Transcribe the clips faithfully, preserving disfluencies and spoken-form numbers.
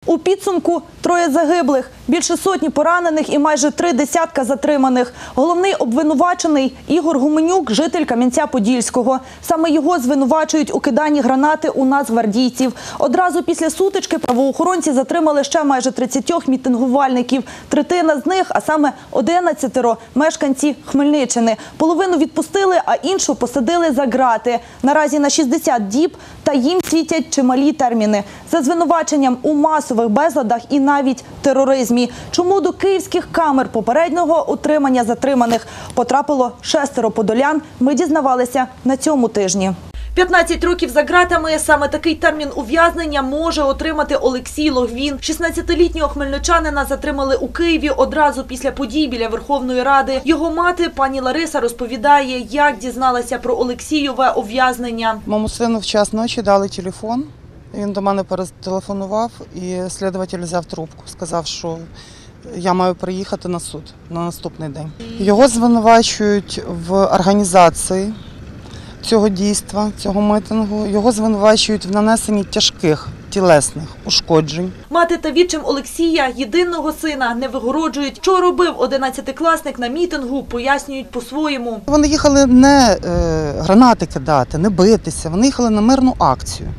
У підсумку троє загиблих, більше сотні поранених і майже три десятка затриманих. Головний обвинувачений – Ігор Гуменюк, житель Кам'янця-Подільського. Саме його звинувачують у киданні гранати у нацгвардійців. Одразу після сутички правоохоронці затримали ще майже тридцять мітингувальників. Третина з них, а саме одинадцятеро – мешканці Хмельниччини. Половину відпустили, а іншу посадили за ґрати. Наразі на шістдесят діб, та їм світять чималі терміни. За звинуваченням у масових безладах і навіть тероризмі. Чому до київських камер попереднього утримання затриманих потрапило шестеро подолян, ми дізнавалися на цьому тижні. п'ятнадцять років за ґратами – саме такий термін ув'язнення може отримати Олексій Логвін. шістнадцятилітнього хмельничанина затримали у Києві одразу після подій біля Верховної Ради. Його мати, пані Лариса, розповідає, як дізналася про Олексійове ув'язнення. Моєму сину в час ночі дали телефон. Він до мене перетелефонував, і слідуватель взяв трубку, сказав, що я маю приїхати на суд на наступний день. Його звинувачують в організації цього дійства, цього мітингу. Його звинувачують в нанесенні тяжких тілесних ушкоджень. Мати та відчим Олексія, єдиного сина, не вигороджують. Що робив одинадцятикласник на мітингу, пояснюють по-своєму. Вони їхали не е, гранати кидати, не битися, вони їхали на мирну акцію.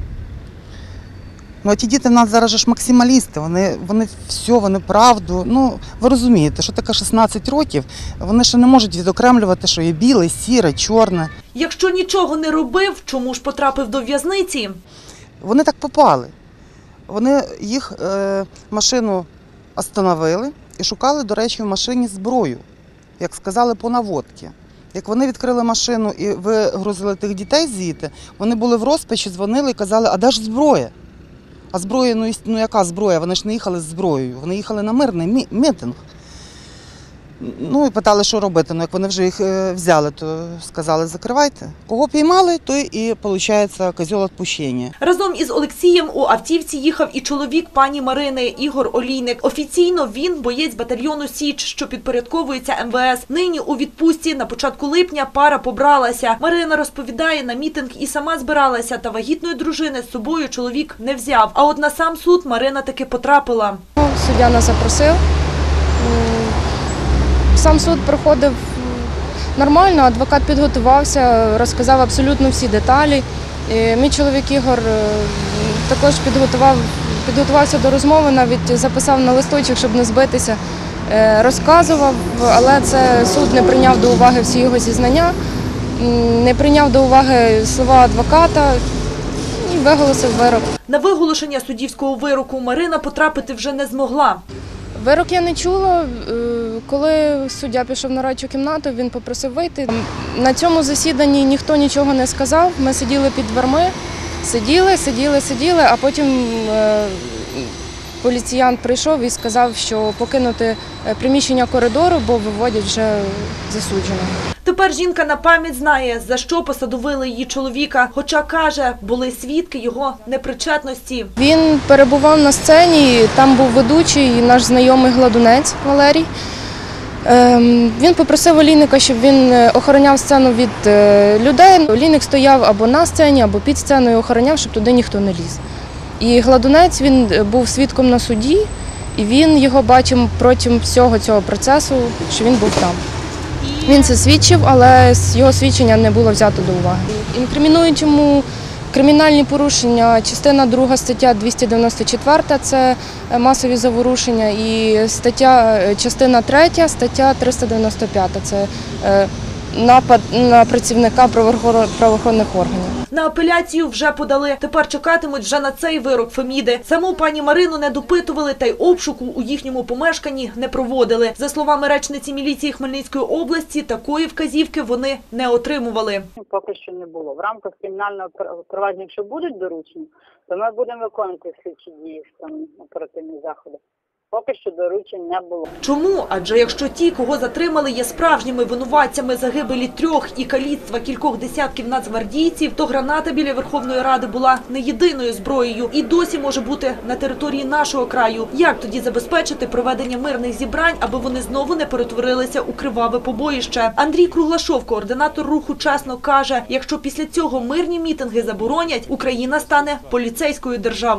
Ну, а ті діти в нас зараз ж максималісти, вони, вони все, вони правду. Ну, ви розумієте, що таке шістнадцять років, вони ще не можуть відокремлювати, що є біле, сіре, чорне. Якщо нічого не робив, чому ж потрапив до в'язниці? Вони так попали. Вони їх е, машину остановили і шукали, до речі, в машині зброю, як сказали, по наводці. Як вони відкрили машину і вигрузили тих дітей звідти, вони були в розпачі, дзвонили і казали, а де ж зброя? А зброя, ну, ну яка зброя? Вони ж не їхали з зброєю, вони їхали на мирний мітинг. Ну і питали, що робити. Ну як вони вже їх взяли, то сказали, закривайте. Кого піймали, то і, виходить, козьол відпущення. Разом із Олексієм у автівці їхав і чоловік пані Марини, Ігор Олійник. Офіційно він боєць батальйону «Січ», що підпорядковується ем ве ес. Нині у відпустці. На початку липня пара побралася. Марина розповідає, на мітинг і сама збиралася, та вагітної дружини з собою чоловік не взяв. А от на сам суд Марина таки потрапила. Суддя нас запросив. Сам суд проходив нормально, адвокат підготувався, розказав абсолютно всі деталі. І мій чоловік Ігор також підготував, підготувався до розмови, навіть записав на листочок, щоб не збитися. Розказував, але це суд не прийняв до уваги всі його зізнання, не прийняв до уваги слова адвоката і виголосив вирок. На виголошення суддівського вироку Марина потрапити вже не змогла. Вирок я не чула. Коли суддя пішов на радчу кімнату, він попросив вийти. На цьому засіданні ніхто нічого не сказав. Ми сиділи під дверми, сиділи, сиділи, сиділи, а потім поліціянт прийшов і сказав, що покинути приміщення коридору, бо виводять вже засудженого. Тепер жінка на пам'ять знає, за що посадовили її чоловіка, хоча, каже, були свідки його непричетності. Він перебував на сцені, там був ведучий, наш знайомий Гладунець Валерій. Він попросив Олійника, щоб він охороняв сцену від людей. Олійник стояв або на сцені, або під сценою, охороняв, щоб туди ніхто не ліз. І Гладунець, він був свідком на суді, і він його бачив протягом всього цього процесу, що він був там. Він це свідчив, але його свідчення не було взято до уваги. Інкримінують йому кримінальні порушення, частина друга, стаття двісті дев'яносто чотири – це масові заворушення, і стаття, частина третя, стаття триста дев'яносто п'ять – це напад на працівника правоохоронних органів. На апеляцію вже подали. Тепер чекатимуть вже на цей вирок Феміди. Саму пані Марину не допитували, та й обшуку у їхньому помешканні не проводили. За словами речниці міліції Хмельницької області, такої вказівки вони не отримували. Поки що не було. В рамках кримінального провадження, якщо будуть доручені, то ми будемо виконувати слідчі дії, там, оперативні заходи. Поки що доручень не було. Чому? Адже якщо ті, кого затримали, є справжніми винуватцями загибелі трьох і каліцтва кількох десятків нацгвардійців, то граната біля Верховної Ради була не єдиною зброєю і досі може бути на території нашого краю. Як тоді забезпечити проведення мирних зібрань, аби вони знову не перетворилися у криваве побоїще? Андрій Круглашов, координатор руху «Чесно», каже, якщо після цього мирні мітинги заборонять, Україна стане поліцейською державою.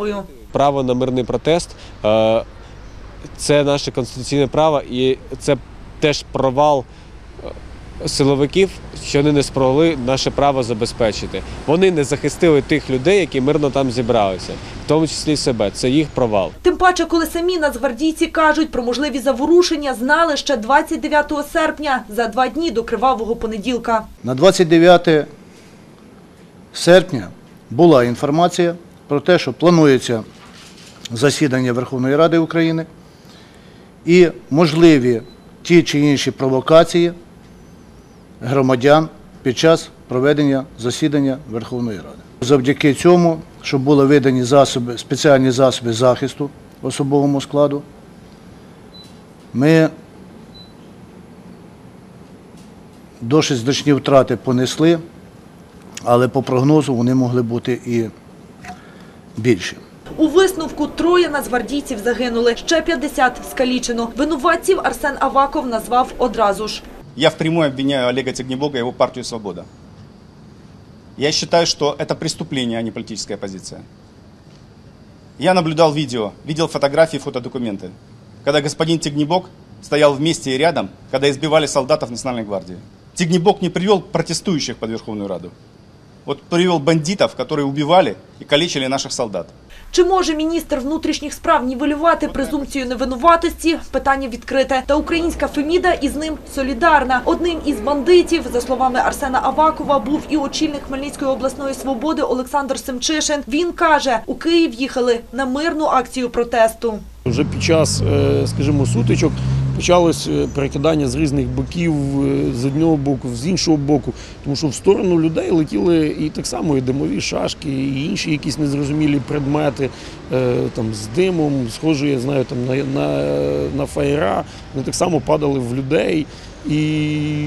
право на мирний протест е, – це наше конституційне право, і це теж провал силовиків, що вони не змогли наше право забезпечити. Вони не захистили тих людей, які мирно там зібралися, в тому числі себе. Це їх провал. Тим паче, коли самі нацгвардійці кажуть про можливі заворушення, знали ще двадцять дев'ятого серпня, за два дні до кривавого понеділка. На двадцять дев'яте серпня була інформація про те, що планується засідання Верховної Ради України і можливі ті чи інші провокації громадян під час проведення засідання Верховної Ради. Завдяки цьому, що були видані засоби, спеціальні засоби захисту особовому складу, ми досить значні втрати понесли, але по прогнозу вони могли бути і більші. У висновку троє нацгвардійців загинули, ще п'ятдесят скалічено. Винуватців Арсен Аваков назвав одразу ж. Я впрямую обвиняю Олега Тягнебока и его партию «Свобода». Я считаю, что это преступление, а не политическая позиция. Я наблюдал видео, видел фотографии, фотодокументы, когда господин Тягнебок стоял вместе и рядом, когда избивали солдатов Национальной гвардии. Тягнебок не привел протестующих под Верховную Раду. Вот привел бандитов, которые убивали и калечили наших солдат. Чи може міністр внутрішніх справ нівелювати презумпцію невинуватості? Питання відкрите. Та українська Феміда із ним солідарна. Одним із бандитів, за словами Арсена Авакова, був і очільник Хмельницької обласної «Свободи» Олександр Семчишин. Він каже, у Київ їхали на мирну акцію протесту. Вже під час, скажімо, сутичок почалось перекидання з різних боків, з одного боку, з іншого боку, тому що в сторону людей летіли і так само і димові шашки, і інші якісь незрозумілі предмети, там, з димом, схожі, я знаю, там, на, на, на фаєра, вони так само падали в людей. І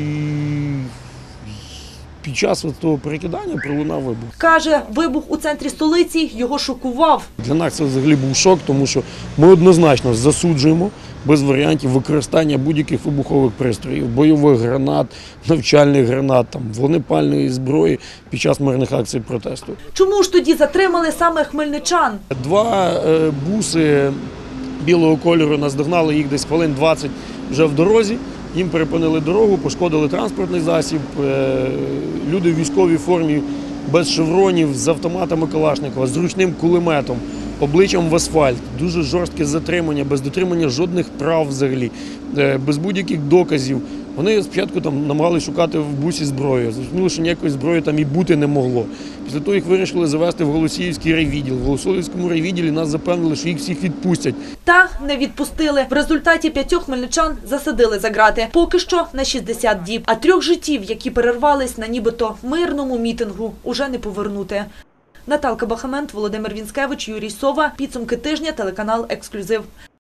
під час того перекидання пролунав вибух. Каже, вибух у центрі столиці його шокував. Для нас це взагалі був шок, тому що ми однозначно засуджуємо без варіантів використання будь-яких вибухових пристроїв, бойових гранат, навчальних гранат, там, вогнепальної зброї під час мирних акцій протесту. Чому ж тоді затримали саме хмельничан? Два е, буси білого кольору наздогнали їх десь хвилин двадцять вже в дорозі. Їм перепинили дорогу, пошкодили транспортний засіб. Е, люди в військовій формі без шевронів, з автоматами Калашникова, з ручним кулеметом, обличчям в асфальт, дуже жорстке затримання, без дотримання жодних прав взагалі, без будь-яких доказів. Вони спочатку там намагалися шукати в бусі зброю, зрозуміло, що ніякої зброї там і бути не могло. Після того їх вирішили завести в Голосіївський райвідділ. В Голосіївському райвідділі нас запевнили, що їх всіх відпустять. Та не відпустили. В результаті п'ятьох хмельничан засадили за ґрати. Поки що на шістдесят діб. А трьох життів, які перервались на нібито мирному мітингу, уже не повернути. Наталка Бахамент, Володимир Вінськевич, Юрій Сова. Підсумки тижня, телеканал «Ексклюзив».